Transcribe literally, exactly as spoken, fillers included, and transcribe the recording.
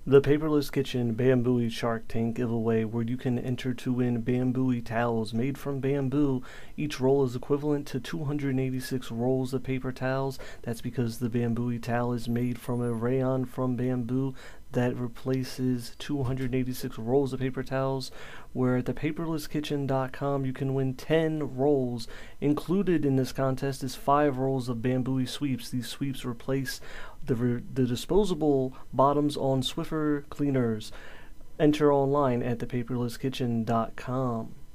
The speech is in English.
The Paperless Kitchen Bambooee Shark Tank giveaway, where you can enter to win Bambooee towels made from bamboo. Each roll is equivalent to two hundred eighty-six rolls of paper towels. That's because the Bambooee towel is made from a rayon from bamboo that replaces two hundred eighty-six rolls of paper towels. Where at the paperless kitchen dot com you can win ten rolls. Included in this contest is five rolls of Bambooee Sweeps. These sweeps replace the, re the disposable bottoms on Swiffer cleaners. Enter online at the paperless kitchen dot com.